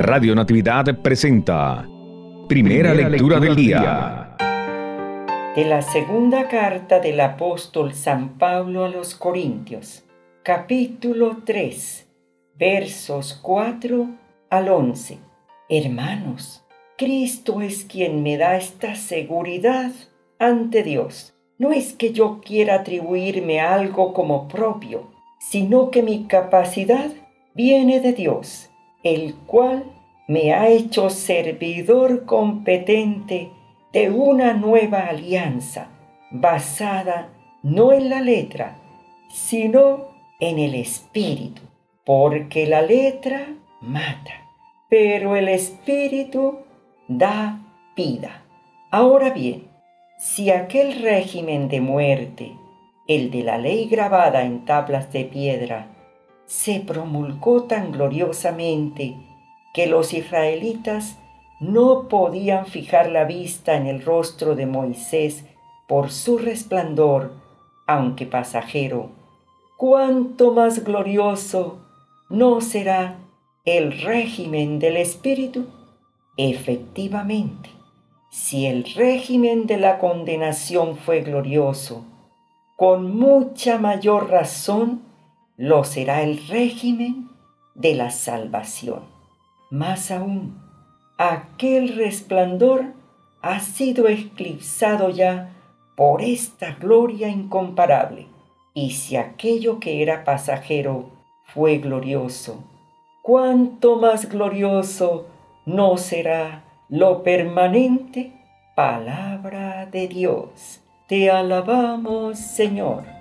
Radio Natividad presenta Primera Lectura del Día. De la segunda carta del apóstol San Pablo a los Corintios, capítulo 3, versos 4 al 11. Hermanos, Cristo es quien me da esta seguridad ante Dios. No es que yo quiera atribuirme algo como propio, sino que mi capacidad viene de Dios, el cual me ha hecho servidor competente de una nueva alianza, basada no en la letra, sino en el Espíritu, porque la letra mata, pero el Espíritu da vida. Ahora bien, si aquel régimen de muerte, el de la ley grabada en tablas de piedra, se promulgó tan gloriosamente que los israelitas no podían fijar la vista en el rostro de Moisés por su resplandor, aunque pasajero, ¿cuánto más glorioso no será el régimen del Espíritu? Efectivamente, si el régimen de la condenación fue glorioso, con mucha mayor razón lo será el régimen de la salvación. Más aún, aquel resplandor ha sido eclipsado ya por esta gloria incomparable. Y si aquello que era pasajero fue glorioso, ¿cuánto más glorioso no será lo permanente? Palabra de Dios. Te alabamos, Señor.